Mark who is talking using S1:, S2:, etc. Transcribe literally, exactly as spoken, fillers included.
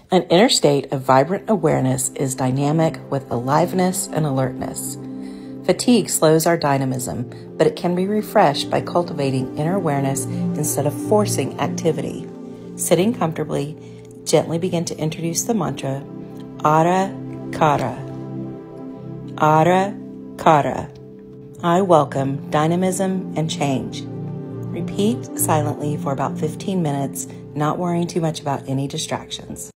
S1: An inner state of vibrant awareness is dynamic with aliveness and alertness. Fatigue slows our dynamism, but it can be refreshed by cultivating inner awareness instead of forcing activity. Sitting comfortably, gently begin to introduce the mantra, Ara Kara. Ara Kara. I welcome dynamism and change. Repeat silently for about fifteen minutes, not worrying too much about any distractions.